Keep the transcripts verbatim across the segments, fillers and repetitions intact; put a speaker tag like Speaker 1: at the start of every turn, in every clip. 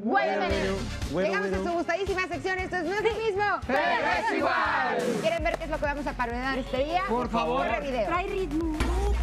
Speaker 1: Bueno, bueno.
Speaker 2: Bueno,
Speaker 1: Llegamos
Speaker 2: bueno.
Speaker 1: a su gustadísima sección. Esto es No es lo mismo,
Speaker 3: pero es igual.
Speaker 1: ¿Quieren ver qué es lo que vamos a parodiar este día?
Speaker 2: Por favor.
Speaker 1: Corre video.
Speaker 3: Trae ritmo.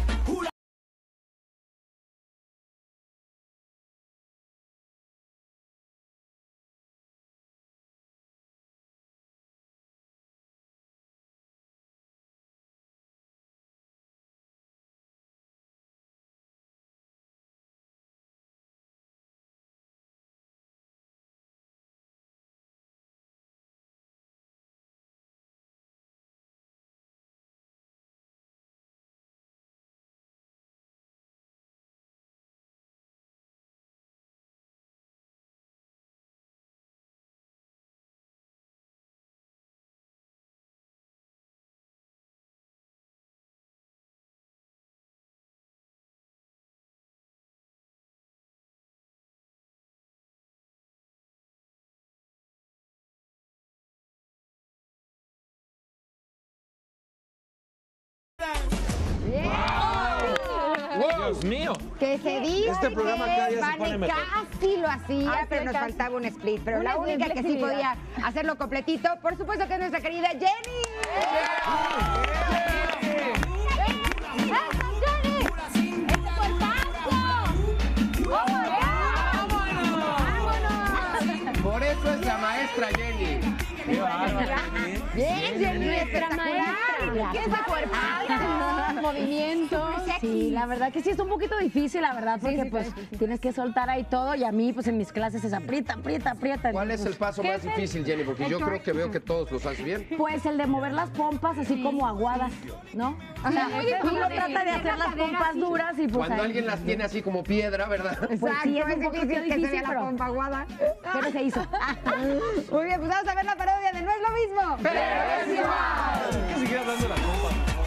Speaker 1: Bien.
Speaker 2: Dios mío.
Speaker 1: Que se dice
Speaker 2: Este programa cada
Speaker 1: que
Speaker 2: día se pone
Speaker 1: Vane
Speaker 2: mejor.
Speaker 1: casi lo hacía,
Speaker 3: Ah,
Speaker 1: pero
Speaker 3: sí,
Speaker 1: nos
Speaker 3: casi.
Speaker 1: faltaba un split. Pero
Speaker 3: Una
Speaker 1: la única que sí
Speaker 3: flexibilidad.
Speaker 1: podía hacerlo completito, por supuesto que es nuestra querida Jenny.
Speaker 4: Por eso es la maestra Jenny.
Speaker 2: Qué bárbaro.
Speaker 1: Bien, Jenny,
Speaker 3: Nuestra
Speaker 1: espectacular.
Speaker 3: maestra.
Speaker 1: ¿Qué es de cuerpazo?
Speaker 3: Movimiento.
Speaker 5: Sí, la verdad que sí es un poquito difícil, la verdad, porque
Speaker 3: sí,
Speaker 5: pues
Speaker 3: está difícil.
Speaker 5: tienes que soltar ahí todo y a mí pues en mis clases es aprieta, aprieta, aprieta.
Speaker 4: ¿Cuál es el
Speaker 5: Entonces,
Speaker 4: paso más difícil, Jenny? Porque yo creo que veo que todos los haces bien.
Speaker 5: Pues el de mover las pompas así como aguadas, ¿no? O sea,
Speaker 3: muy difícil.
Speaker 5: uno trata de hacer las pompas duras y pues
Speaker 4: Cuando
Speaker 5: ahí-
Speaker 4: alguien las tiene así como piedra, ¿verdad?
Speaker 5: pues sí,
Speaker 1: Exacto,
Speaker 5: es
Speaker 1: es
Speaker 5: un poquito
Speaker 1: difícil que se
Speaker 5: difícil,
Speaker 1: vea la
Speaker 5: pero,
Speaker 1: pompa aguada.
Speaker 5: pero se hizo.
Speaker 1: Muy bien, pues vamos a ver la parodia de No es lo mismo.
Speaker 4: Pero es igual.
Speaker 2: ¿Qué sigue hablando la compa?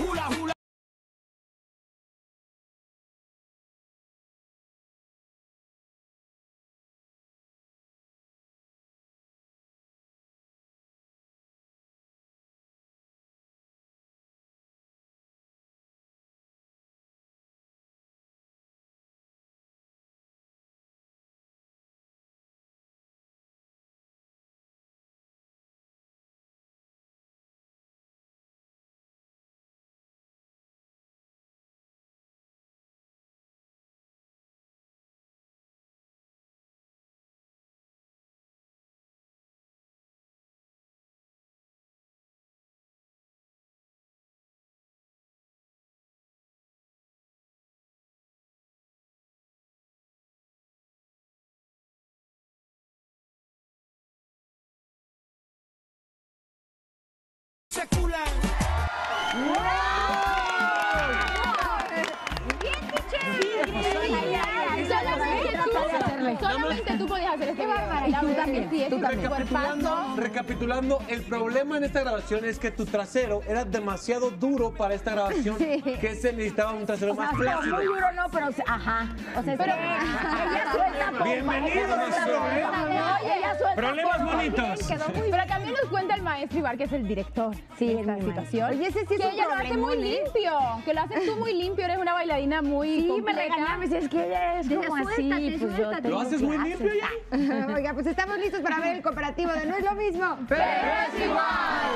Speaker 3: Solamente tú podías hacer este video.
Speaker 5: Y tú también,
Speaker 3: Sí,
Speaker 5: tú
Speaker 3: es
Speaker 5: también.
Speaker 2: Recapitulando, recapitulando, el problema en esta grabación es que tu trasero era demasiado duro para esta grabación, que se necesitaba un trasero
Speaker 5: O sea,
Speaker 2: más
Speaker 5: no,
Speaker 2: flácido.
Speaker 5: muy duro no, pero ajá. O sea, pero ella suelta pompa.
Speaker 2: Bienvenido
Speaker 5: ella
Speaker 2: a
Speaker 5: suelta
Speaker 2: nuestro
Speaker 5: pompa.
Speaker 2: programa.
Speaker 5: No, ella suelta
Speaker 2: Problemas
Speaker 5: pompa.
Speaker 2: bonitos.
Speaker 3: Quedó muy... Pero también nos cuenta el maestro Ibar, que es el director
Speaker 5: Sí,
Speaker 3: de
Speaker 5: es
Speaker 3: esta
Speaker 5: mi
Speaker 3: situación.
Speaker 1: Oye, ese sí es
Speaker 3: que
Speaker 1: un
Speaker 3: ella lo hace muy
Speaker 1: problemón, ¿eh?
Speaker 3: limpio, que lo haces tú muy limpio, eres una bailarina muy
Speaker 5: Sí, me
Speaker 3: completa.
Speaker 5: regañaba, me decía, es que ella es como así, pues yo
Speaker 2: ¿Lo
Speaker 5: tengo
Speaker 2: haces muy
Speaker 5: clases.
Speaker 2: limpio ya?
Speaker 1: Oiga, pues estamos listos para ver el comparativo de No es lo mismo.
Speaker 4: Pero es igual.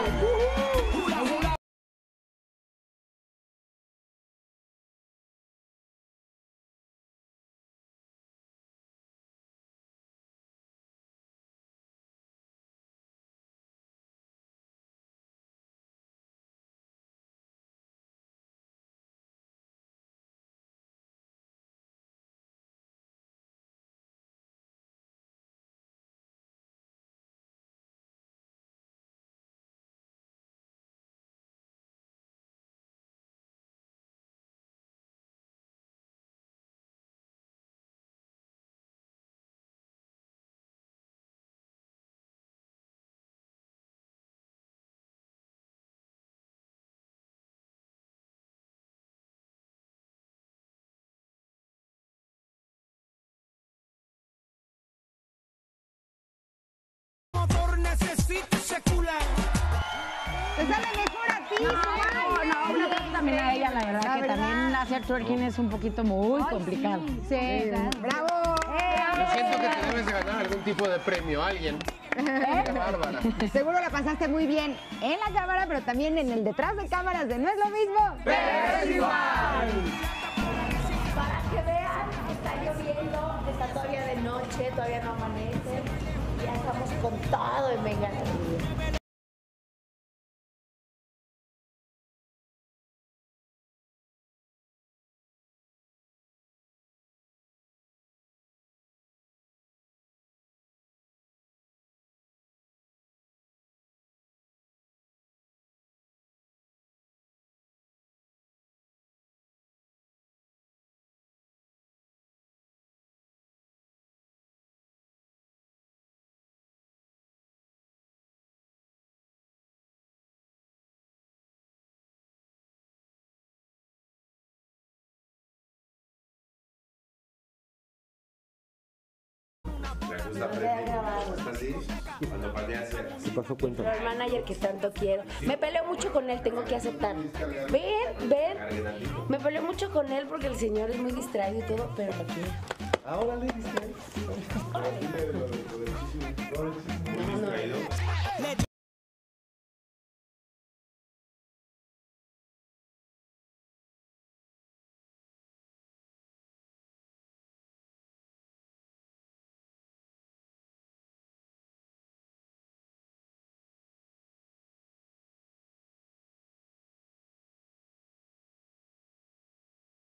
Speaker 1: Te sale mejor a ti,
Speaker 5: No,
Speaker 1: Sonia.
Speaker 5: no, una cosa también a ella, la verdad,
Speaker 1: La
Speaker 5: que
Speaker 1: verdad.
Speaker 5: también hacer twerking es un poquito muy complicado.
Speaker 3: Sí,
Speaker 1: Bravo.
Speaker 4: Yo siento que te debes de ganar algún tipo de premio a alguien. Qué bárbara.
Speaker 1: Seguro la pasaste muy bien en la cámara, pero también en el detrás de cámaras de No es lo mismo.
Speaker 4: Pero es igual.
Speaker 6: Para que vean, está lloviendo, está todavía de noche, todavía no amanece. Ya estamos con todo en Venga la Lluvia.
Speaker 2: ¿Qué pasó? Cuéntame.
Speaker 6: El manager que tanto quiero. Me peleo mucho con él, tengo que aceptar. Ven, ven. Me peleo mucho con él porque el señor es muy distraído y todo, pero lo quiero.
Speaker 2: Ahora le distraído.